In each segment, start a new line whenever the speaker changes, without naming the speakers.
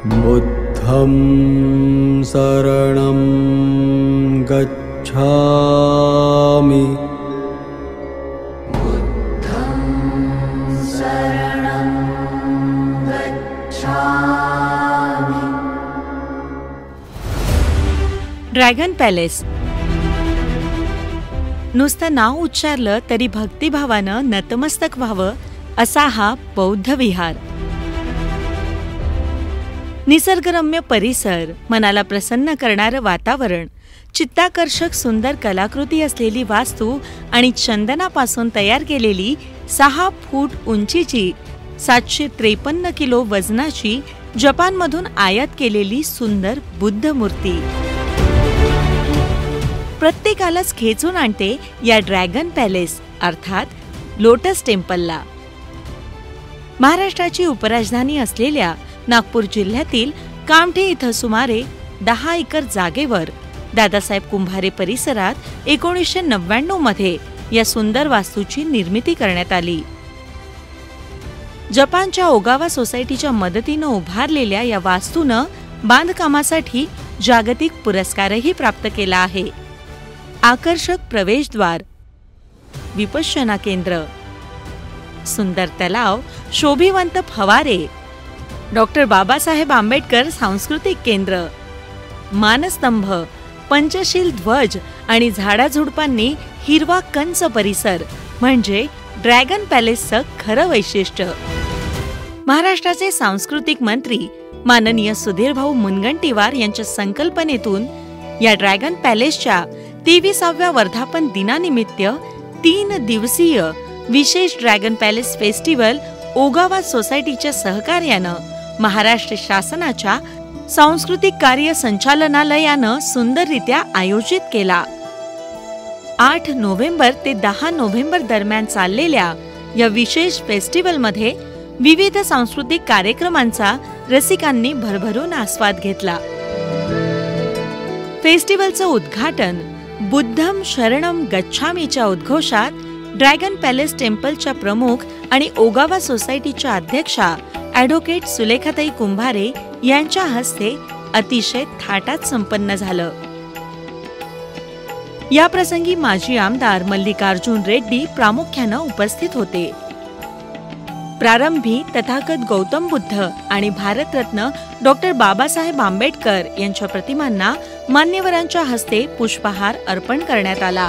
बुद्धं शरणं गच्छामि।
बुद्धं शरणं गच्छामि।
ड्रॅगन पॅलेस नुसतं नाव उच्चारलं तरी भक्तिभावानं नतमस्तक व्हावं असा हा बौद्ध विहार. निसर्गरम्य परिसर, मनाला प्रसन्न करणारं वातावरण, चित्ताकर्षक सुंदर कलाकृती असलेली वास्तू आणि चंदनापासून तयार केलेली 6 फूट उंचीची 753 किलो वजनाची जपानमधून आयात केलेली सुंदर बुद्ध मूर्ती प्रत्येकालाच खेचून आणते या ड्रॅगन पॅलेस अर्थात लोटस टेम्पलला. महाराष्ट्राची उपराजधानी असलेल्या नागपूर जिल्ह्यातील कामठी इथं सुमारे 10 एकर जागेवर दादासाहेब कुंभारे परिसरात 1999 मध्ये या सुंदर वास्तूची निर्मिती करण्यात आली. जपानच्या ओगावा सोसायटीच्या मदतीनं उभारलेल्या या वास्तूनं बांधकामासाठी जागतिक पुरस्कारही प्राप्त केला आहे. आकर्षक प्रवेशद्वार, विपश्यना केंद्र, सुंदर तलाव, शोभिवंत फवारे, डॉक्टर बाबासाहेब आंबेडकर सांस्कृतिक केंद्र, मानस्तंभ, पंचशील ध्वज आणि झाडाझुडपांनी हिरवा कंच परिसर म्हणजे ड्रॅगन पॅलेसचं खरं वैशिष्ट्य. महाराष्ट्राचे सांस्कृतिक मंत्री माननीय सुधीरभाऊ मुनगंटीवार यांच्या संकल्पनेतून या ड्रॅगन पॅलेसच्या 23व्या वर्धापन दिनानिमित्त 3 दिवसीय विशेष ड्रॅगन पॅलेस फेस्टिवल ओगावा सोसायटीच्या सहकार्यानं महाराष्ट्र शासनाच्या सांस्कृतिक कार्य संचालनालयानं सुंदररित्या आयोजित केला. 8 नोव्हेंबर ते 10 नोव्हेंबर दरम्यान चाललेल्या या विशेष फेस्टिवलमध्ये विविध सांस्कृतिक कार्यक्रमांचा रसिकांनी भरभरून आस्वाद घेतला. फेस्टिवलचं उद्घाटन बुद्धं शरणं गच्छामीच्या उद्घोषात ड्रॅगन पॅलेस टेम्पलच्या प्रमुख आणि ओगावा सोसायटीच्या अध्यक्षा ॲडव्होकेट सुलेखाताई कुंभारे यांच्या हस्ते अतिशय थाटात संपन्न झालं. याप्रसंगी माजी आमदार मल्लिकार्जुन रेड्डी प्रामुख्यानं उपस्थित होते. प्रारंभी तथागत गौतम बुद्ध आणि भारतरत्न डॉक्टर बाबासाहेब आंबेडकर यांच्या प्रतिमांना मान्यवरांच्या हस्ते पुष्पहार अर्पण करण्यात आला.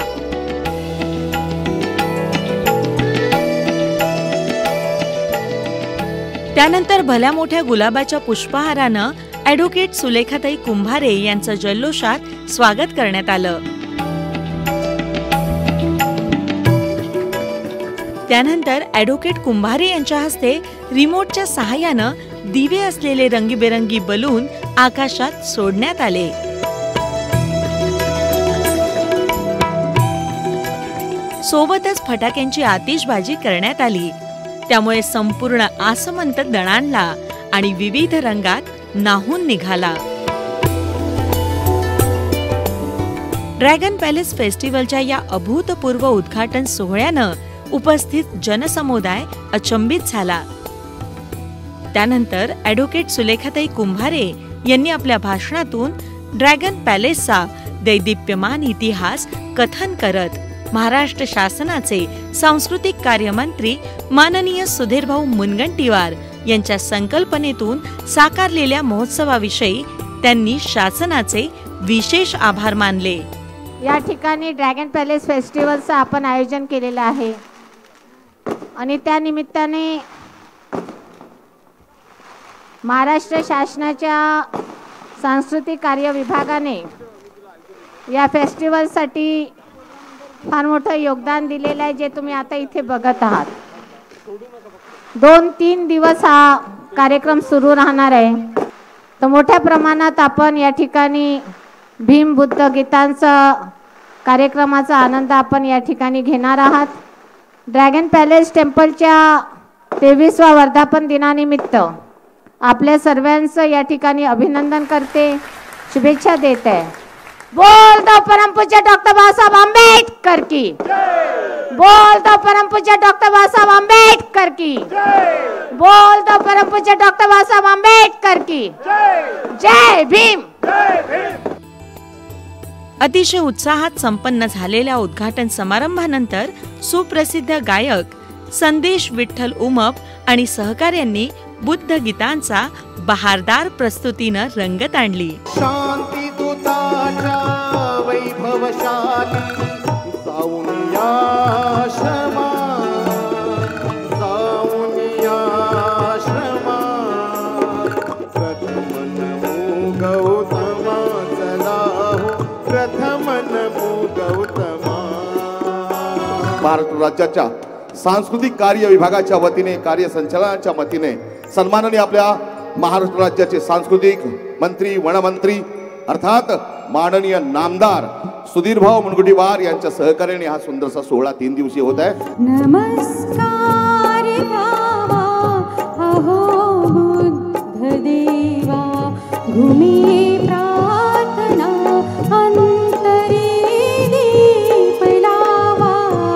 त्यानंतर भल्या मोठ्या गुलाबाच्या पुष्पहारानं ॲडव्होकेट सुलेखाताई कुंभारे यांचं जल्लोषात स्वागत करण्यात आलं. त्यानंतर ॲडव्होकेट कुंभारे यांच्या हस्ते रिमोटच्या सहाय्यानं दिवे असलेले रंगीबेरंगी बलून आकाशात सोडण्यात आले. सोबतच फटाक्यांची आतिषबाजी करण्यात आली. त्यामुळे संपूर्ण आसमंत दणाणला आणि विविध रंगात न्हाऊन निघाला. ड्रॅगन पॅलेस फेस्टिवलच्या या अभूतपूर्व उद्घाटन सोहळ्यानं उपस्थित जनसमुदाय अचंबित झाला. त्यानंतर ॲडव्होकेट सुलेखाताई कुंभारे यांनी आपल्या भाषणातून ड्रॅगन पॅलेसचा दैदिप्यमान इतिहास कथन करत महाराष्ट्र शासनाचे सांस्कृतिक कार्यमंत्री माननीय सुधीरभाऊ मुनगंटीवार यांच्या संकल्पनेतून साकारलेल्या महोत्सवाविषयी त्यांनी शासनाचे विशेष आभार मानले.
या ठिकाणी ड्रॅगन पॅलेस फेस्टिवलचं आपण आयोजन केलेलं आहे आणि त्या निमित्ताने महाराष्ट्र शासनाच्या सांस्कृतिक कार्य विभागाने या फेस्टिवलसाठी फार मोठं योगदान दिलेलं आहे, जे तुम्ही आता इथे बघत आहात. 2-3 दिवस हा कार्यक्रम सुरू राहणार आहे. तर मोठ्या प्रमाणात आपण या ठिकाणी भीम बुद्ध गीतांचा कार्यक्रमाचा आनंद आपण या ठिकाणी घेणार आहात. ड्रॅगन पॅलेस टेम्पलच्या 23व्या वर्धापन दिनानिमित्त आपल्या सर्वांचं या ठिकाणी अभिनंदन करते, शुभेच्छा देते. बोल दो परमपूज्य डॉक्टर बाबासाहेब आंबेडकर की. बोल तो परम पूज्य डॉक्टर बाबासाहेब आंबेडकर की, बोल तो परम पूज्य डॉक्टर बाबासाहेब आंबेडकर की जय भीम।
अतिशय उत्साहात संपन्न झालेल्या उद्घाटन समारंभानंतर सुप्रसिद्ध गायक संदेश विठ्ठल उमप आणि सहकाऱ्यांनी बुद्ध गीतांचा बहारदार प्रस्तुतीनं रंगत आणली।
शांती दूताच्या वैभवशाली जाऊन या श्रमा, जाऊन या श्रमा, प्रथम नमो गौतमा, चला हो प्रथम नमो गौतमा। महाराष्ट्र राज्याच्या सांस्कृतिक कार्य विभागाच्या वतीने, कार्य संचालनाच्या वतीने सन्माननीय आपल्या महाराष्ट्र राज्याचे सांस्कृतिक मंत्री, वनमंत्री अर्थात माननीय नामदार सुधीरभाऊ मुनगंटीवार यांच्या सहकार्याने हा सुंदरसा सोहळा 3 दिवसीय होत आहे।
नमस्कार गावा अहो बुद्ध देवा, भूमी प्रार्थना अंतरी दीप लावा।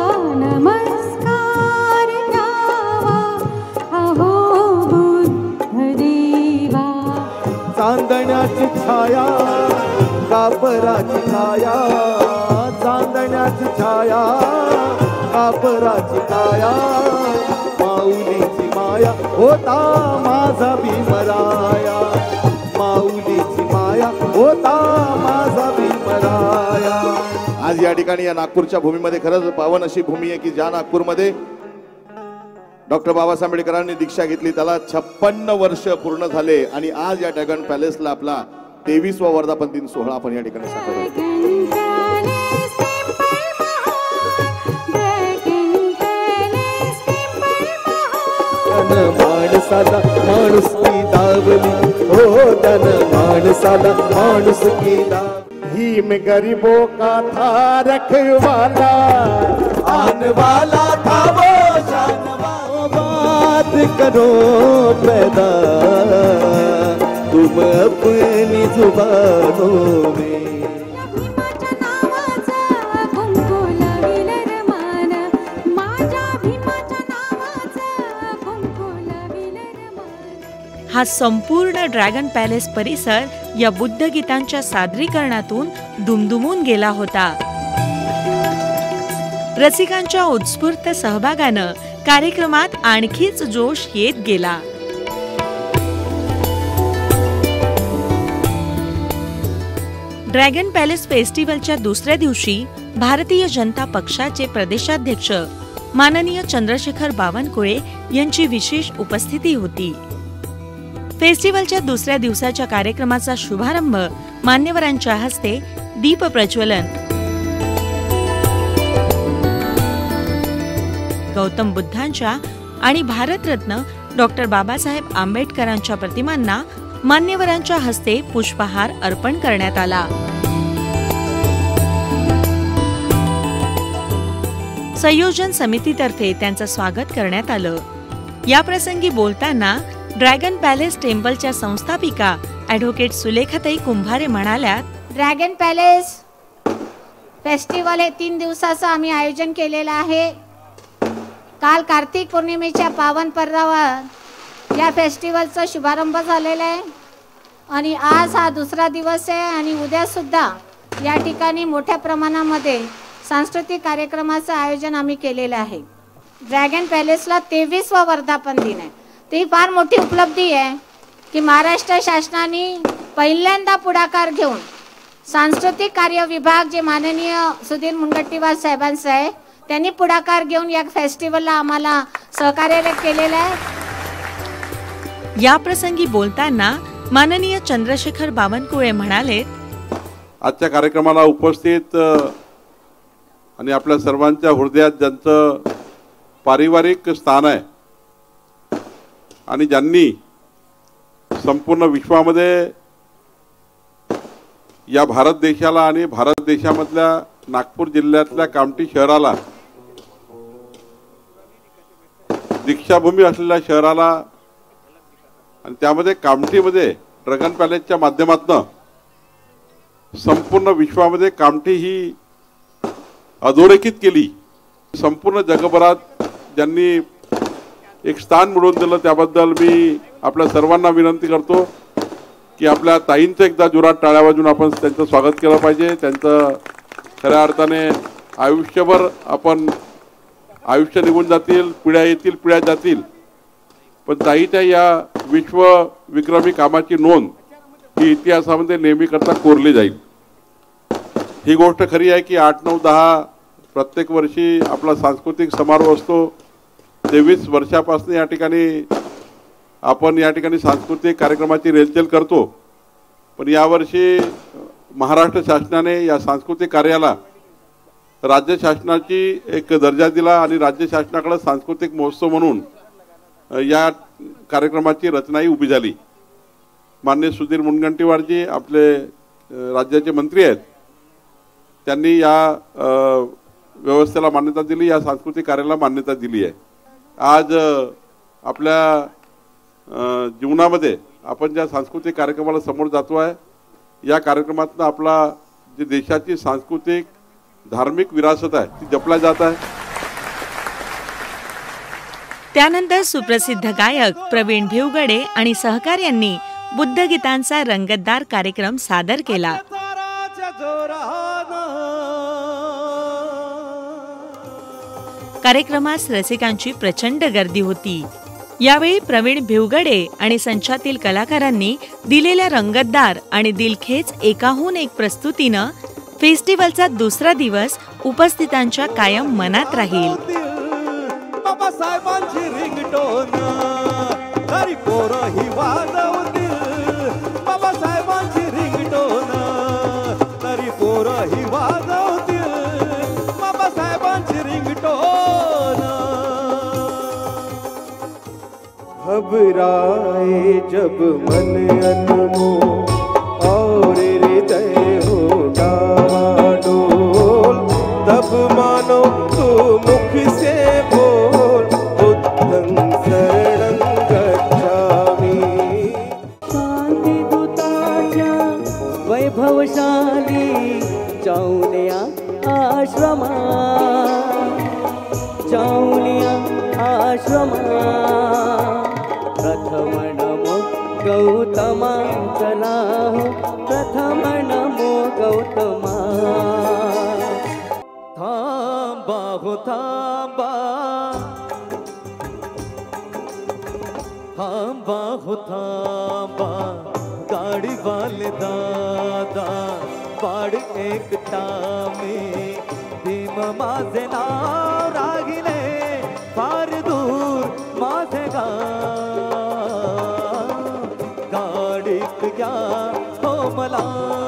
नमस्कार गावा अहो बुद्ध देवा,
चांदण्याची छाया कापराची छाया, चांदण्याची छाया कापराची छाया, माऊलीची माया होता माझा भीमराया, माऊलीची माया होता माझा भीमराया। आज या ठिकाणी या नागपूरच्या भूमीमध्ये खरंच पावन अशी भूमी आहे की ज्या नागपूरमध्ये डॉक्टर बाबासाहेब आंबेडकरांनी दीक्षा घेतली, त्याला 56 वर्ष पूर्ण झाले आणि आज या ड्रॅगन पॅलेसला आपला 23वा वर्धापन दिन सोहळा आपण या ठिकाणी साकारतो। माणसाला माणूस की दावली हो, तन माणसाला माणूस की दावली, भीम गरीबों का था रखवाला, आने वाला था वो शान वाला। बात करो पैदा तुम अपनी जुबानों में,
हा संपूर्ण ड्रॅगन पॅलेस परिसर या बुद्ध गीतांच्या सादरीकरणातून दुमदुमून गेला होता। रसिकांच्या उत्स्फूर्त सहभागानं कार्यक्रमात आणखीच जोश येत गेला। ड्रॅगन पॅलेस फेस्टिवलच्या दुसऱ्या दिवशी भारतीय जनता पक्षाचे प्रदेशाध्यक्ष माननीय चंद्रशेखर बावनकुळे यांची विशेष उपस्थिती होती। फेस्टिवलच्या दुसऱ्या दिवसाच्या कार्यक्रमाचा शुभारंभ मान्यवरांच्या हस्ते दीप प्रज्वलन, गौतम बुद्धांच्या आणि भारतरत्न डॉक्टर बाबासाहेब आंबेडकरांच्या प्रतिमांना मान्यवरांच्या हस्ते पुष्पहार अर्पण करण्यात आला। संयोजन समितीतर्फे त्यांचं स्वागत करण्यात आलं। याप्रसंगी बोलताना ड्रॅगन पॅलेस टेम्पलच्या संस्थापिका ॲडव्होकेट सुलेखाताई कुंभारे म्हणाल्या,
ड्रॅगन पॅलेस फेस्टिवल हे 3 दिवसाचं आम्ही आयोजन केलेलं आहे। काल कार्तिक पौर्णिमेच्या पावन पर्वावर या फेस्टिवलचा शुभारंभ झालेला आहे आणि आज हा दुसरा दिवस आहे आणि उद्या सुद्धा या ठिकाणी मोठ्या प्रमाणामध्ये सांस्कृतिक कार्यक्रमाचं आयोजन आम्ही केलेलं आहे। ड्रॅगन पॅलेसला 23वा वर्धापन दिन आहे। ती फार मोठी उपलब्धी आहे की महाराष्ट्र शासनाने पहिल्यांदा पुढाकार घेऊन सांस्कृतिक कार्य विभाग जे माननीय सुधीर मुनगंटीवार साहेबांचं आहे त्यांनी पुढाकार घेऊन या फेस्टिवलला आम्हाला सहकार्य केलेलं आहे।
या प्रसंगी बोलताना माननीय चंद्रशेखर बावनकुळे म्हणाले,
आजच्या कार्यक्रमाला उपस्थित आणि आपल्या सर्वांच्या हृदयात ज्यांचं पारिवारिक स्थान आहे आणि ज्यांनी संपूर्ण विश्वामध्ये या भारत देशाला आणि भारत देशामधल्या नागपूर जिल्ह्यातल्या कामठी शहराला दीक्षाभूमी असलेल्या शहराला आणि त्यामध्ये कामठीमध्ये ड्रॅगन पॅलेसच्या माध्यमातून संपूर्ण विश्वामध्ये कामठी ही अधोरेखित केली। संपूर्ण जगभरात ज्यांनी एक स्थान मिळवून दिलं त्याबद्दल मी आपल्या सर्वांना विनंती करतो की आपल्या ताईंचं एकदा जोरात टाळ्या वाजवून आपण त्यांचं स्वागत केलं पाहिजे. त्यांचं खऱ्या अर्थाने आयुष्यभर आपण आयुष्य निघून जातील, पिढ्या येतील, पिढ्या जातील, पण ताईच्या या विश्व विक्रमी कामाची नोंद ही इतिहासामध्ये नेहमी करता कोरली जाईल. ही गोष्ट खरी आहे की 8, 9, 10 प्रत्येक वर्षी आपला सांस्कृतिक समारोह असतो. 23 वर्षापासून या ठिकाणी आपण या ठिकाणी सांस्कृतिक कार्यक्रमाची रेलचेल करतो. पण यावर्षी महाराष्ट्र शासनाने या सांस्कृतिक कार्याला राज्य शासनाची एक दर्जा दिला आणि राज्य शासनाकडे सांस्कृतिक महोत्सव म्हणून या कार्यक्रमाची रचनाही उभी झाली. माननीय सुधीर मुनगंटीवारजी आपले राज्याचे मंत्री आहेत, त्यांनी या व्यवस्थेला मान्यता दिली, या सांस्कृतिक कार्याला मान्यता दिली आहे. आज आपल्या जीवनामध्ये आपण ज्या सांस्कृतिक कार्यक्रमाला समोर जातो आहे, या कार्यक्रमातून आपला जी देशाची सांस्कृतिक धार्मिक विरासत आहे ती जपल्या जात आहे.
त्यानंतर सुप्रसिद्ध गायक प्रवीण भिवगडे आणि सहकार्यांनी बुद्धगीतांचा रंगतदार कार्यक्रम सादर केला. कार्यक्रमास रसिकांची प्रचंड गर्दी होती. यावेळी प्रवीण भिवगडे आणि संचातील कलाकारांनी दिलेल्या रंगतदार आणि दिलखेच एकाहून एक प्रस्तुतीनं फेस्टिवलचा दुसरा दिवस उपस्थितांच्या कायम मनात राहील.
बाबासाहेबांची रिंगटोन तरी पोरं ही वाजवतील, बाबासाहेबांची रिंगटोन तरी पोरं ही वाजवतील, बाबासाहेबांची रिंगटोन. घबराए जब मन अनमोल और हृदय हो डावाडोल, तब मानो तू मुख से बोल बुद्धं शरणं गच्छामि.
शांती दूताच्या वैभवशाली जाऊनिया आश्रमा, जाऊनिया आश्रमा. प्रथम नमो गौतमा चला हो, प्रथम नमो गौतमा.
थांबा हो थांबा, थांबा हो थांबा, गाडी वाले दादा पाड एकटा में भीम माझे नाव रागिले फार दूर माझे गाव, गाडीत घ्या हो मला.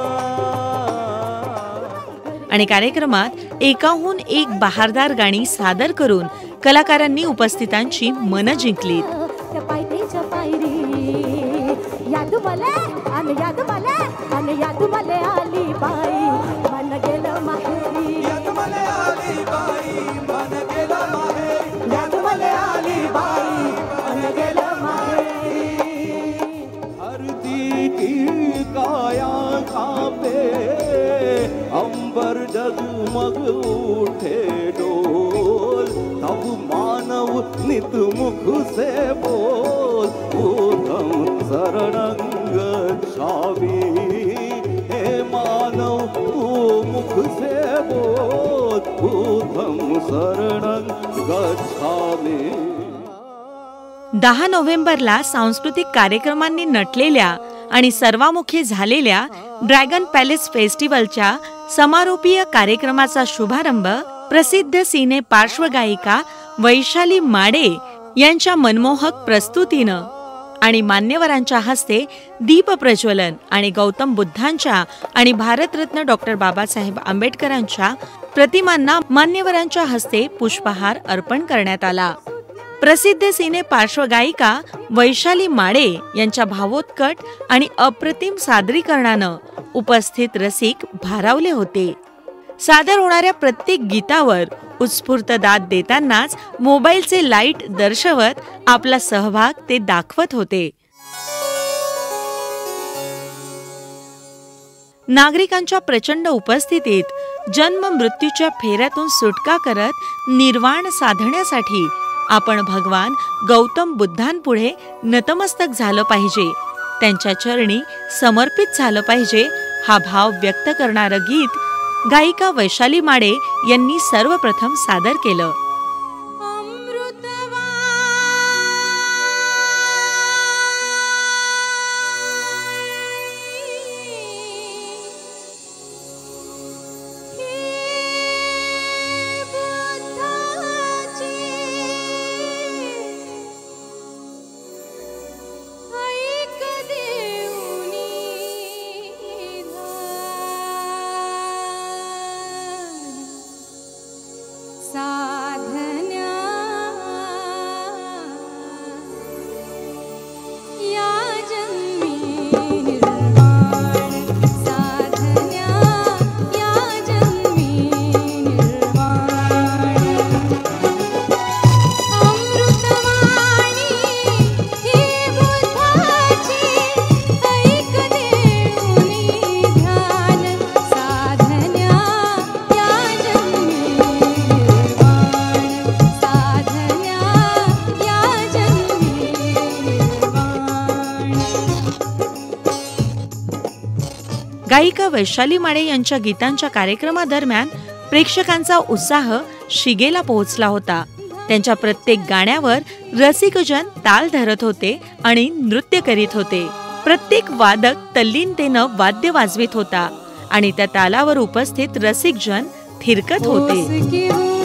आणि कार्यक्रमात एकाहून एक बहारदार गाणी सादर करून कलाकारांनी उपस्थितांची मनं जिंकली.
याद मले आणि याद मले आणि याद मले आली बाई, मन गेलं माहेरी.
याद मले आली बाई, मन गेलं माहेरी.
याद मले आली बाई, मन गेलं माहेरी.
धरती की काया कांपे, अंबर जगमग उठे डोल, तब मानव नित मुख से बोल बुद्धं शरणं गच्छामि. हे मानव तू मुख से बोल बुद्धं शरणं गच्छामि.
10 नोव्हेंबरला सांस्कृतिक कार्यक्रमांनी नटलेल्या आणि सर्वामुखी झालेल्या ड्रॅगन पॅलेस फेस्टिवलच्या समारोपीय कार्यक्रमाचा शुभारंभ प्रसिद्ध सिने पार्श्वगायिका वैशाली माडे यांच्या मनमोहक प्रस्तुतीनं आणि मान्यवरांच्या हस्ते दीप प्रज्वलन आणि गौतम बुद्धांच्या आणि भारतरत्न डॉक्टर बाबासाहेब आंबेडकरांच्या प्रतिमांना मान्यवरांच्या हस्ते पुष्पहार अर्पण करण्यात आला. प्रसिद्ध सिने पार्श्वगायिका वैशाली माडे यांच्या भावोत्कट आणि अप्रतिम सादरीकरणानं उपस्थित रसिक भारावले होते. सादर होणाऱ्या प्रत्येक गीतावर उत्स्फूर्त दाद देतानाच मोबाईलचे लाईट दर्शवत आपला सहभाग ते दाखवत होते. नागरिकांच्या प्रचंड उपस्थितीत जन्म मृत्यूच्या फेऱ्यातून सुटका करत निर्वाण साधण्यासाठी आपण भगवान गौतम बुद्धांपुढे नतमस्तक झालं पाहिजे, त्यांच्या चरणी समर्पित झालं पाहिजे. हा भाव व्यक्त करणारं गीत गायिका वैशाली माडे यांनी सर्वप्रथम सादर केलं. गायिका वैशाली माडे यांच्या गीतांच्या कार्यक्रमादरम्यान प्रेक्षकांचा उत्साह शिगेला पोहोचला होता. त्यांच्या प्रत्येक गाण्यावर रसिकजन ताल धरत होते आणि नृत्य करीत होते. प्रत्येक वादक तल्लीनतेनं वाद्य वाजवित होता आणि त्या तालावर उपस्थित रसिकजन थिरकत होते.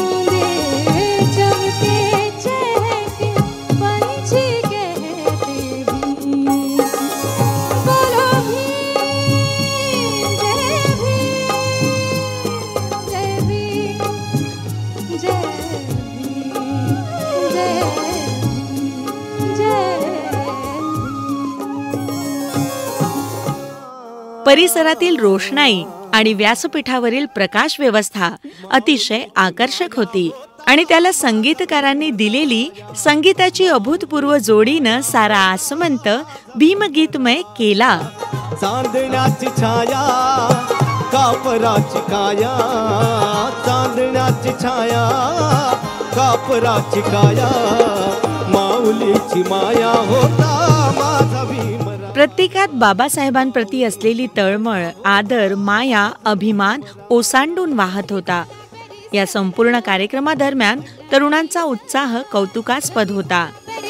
परिसरातील रोषणाई आणि व्यासपीठावरील प्रकाश व्यवस्था अतिशय आकर्षक होती आणि त्याला संगीतकारांनी दिलेली संगीताची अभूतपूर्व जोडीनं सारा आसमंत भीमगीतमय केला.
चांदण्याची छाया कापराची काया, चांदण्याची छाया कापराची काया, माऊलीची माया होता माझा भीमराव.
प्रत्येकात बाबासाहेबांप्रती असलेली तळमळ, आदर, माया, अभिमान ओसांडून वाहत होता. या संपूर्ण कार्यक्रमादरम्यान तरुणांचा उत्साह कौतुकास्पद होता.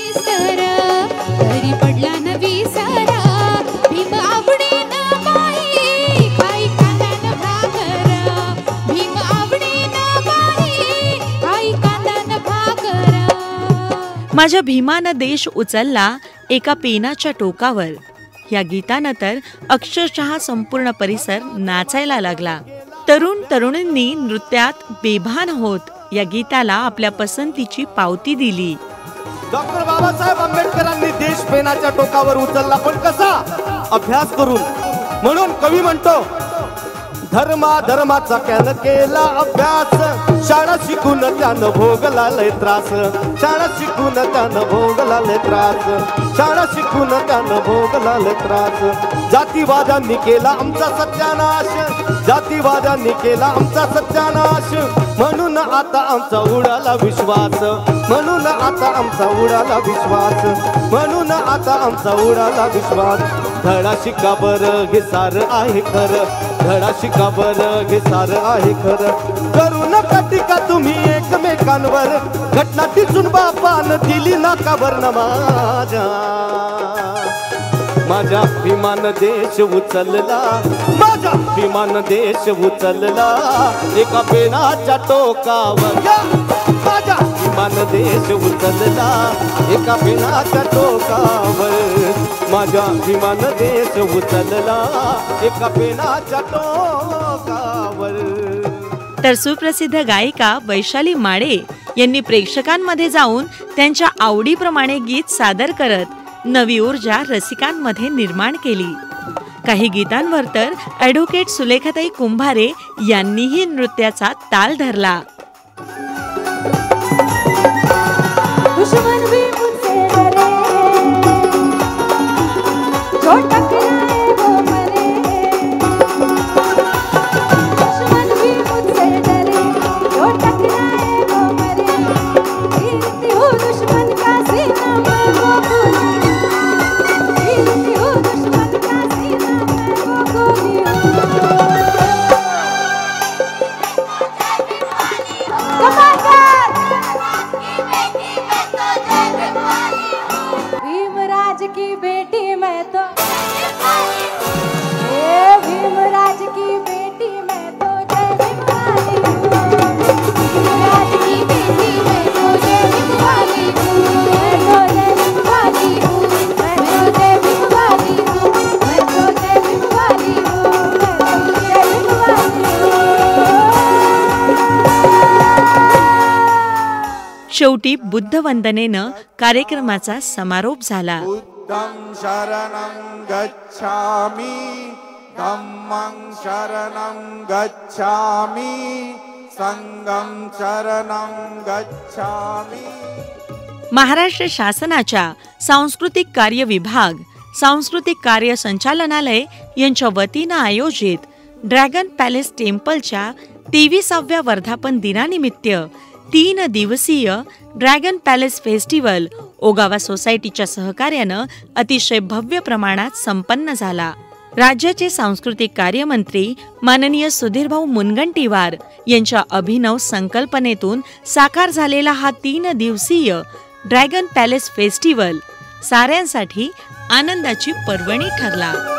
माझ्या भीमानं देश उचलला एका पेनाच्या टोकावर. या गीतानं तर अक्षरशः संपूर्ण परिसर नाचायला लागला. तरुण तरुणींनी नृत्यात बेभान होत या गीताला आपल्या पसंतीची पावती दिली.
डॉक्टर बाबासाहेब आंबेडकरांनी देश पेनाच्या टोकावर उचलला, पण कसा? अभ्यास करून. म्हणून कवी म्हणतो, धर्माचा त्यानं केला अभ्यास, शाळा शिकून त्यानं भोगला लय त्रास, शाळा शिकून त्यानं भोगला लय त्रास, शाळा शिकून त्यानं भोगला लय त्रास. जातीवाद्यांनी केला आमचा सत्यानाश, जातीवाद्यांनी केला आमचा सत्यानाश, म्हणून आता आमचा उडाला विश्वास, म्हणून आता आमचा उडाला विश्वास, म्हणून आता आमचा उडाला विश्वास. धडा शिका बरं हे सार आहे खरं, धडा शिका बरं हे सार आहे खरं. करू नका टीका तुम्ही एकमेकांवर, घटना टिचून बापानं दिली नाकावर न माझ्या. माझा अभिमान देश उचलला, माझा अभिमान देश उचलला एका पेनाच्या टोकावर. माझा अभिमान देश उचलला एका पेनाच्या टोकावर, माझा अभिमान देश उचलला एका पेनाच्या टोकावर.
तर सुप्रसिद्ध गायिका वैशाली माडे यांनी प्रेक्षकांमध्ये जाऊन त्यांच्या आवडीप्रमाणे गीत सादर करत नवी ऊर्जा रसिकांमध्ये निर्माण केली. काही गीतांवर तर ॲडव्होकेट सुलेखाताई कुंभारे यांनीही नृत्याचा ताल धरला.
दुश्मन भी मुझसे डरे, जो टकराए वो मरे, भीमराज की बेटी मैं तो भीमराज की बेटी मैं तो जय भीमवाली हूँ। भीमराज की बेटी मैं तो जय भीमवाली हूँ। मैं तो जय भीमवाली हूँ। मैं तो जय भीमवाली हूँ। मैं तो जय भीमवाली हूँ। मैं तो जय भीमवाली हूँ।
शेवटी बुद्ध वंदनेनं कार्यक्रमाचा समारोप झाला.
बुद्धं शरणं गच्छामि धम्मं शरणं गच्छामि संघं शरणं गच्छामि.
महाराष्ट्र शासनाच्या सांस्कृतिक कार्य विभाग, सांस्कृतिक कार्य संचालनालय यांच्या वतीनं आयोजित ड्रॅगन पॅलेस टेम्पलच्या 23व्या वर्धापन दिनानिमित्त 3 दिवसीय ड्रॅगन पॅलेस फेस्टिवल ओगावा सोसायटीच्या सहकार्यानं अतिशय भव्य प्रमाणात संपन्न झाला. राज्याचे सांस्कृतिक कार्यमंत्री माननीय सुधीरभाऊ मुनगंटीवार यांच्या अभिनव संकल्पनेतून साकार झालेला हा 3 दिवसीय ड्रॅगन पॅलेस फेस्टिवल साऱ्यांसाठी आनंदाची पर्वणी ठरला.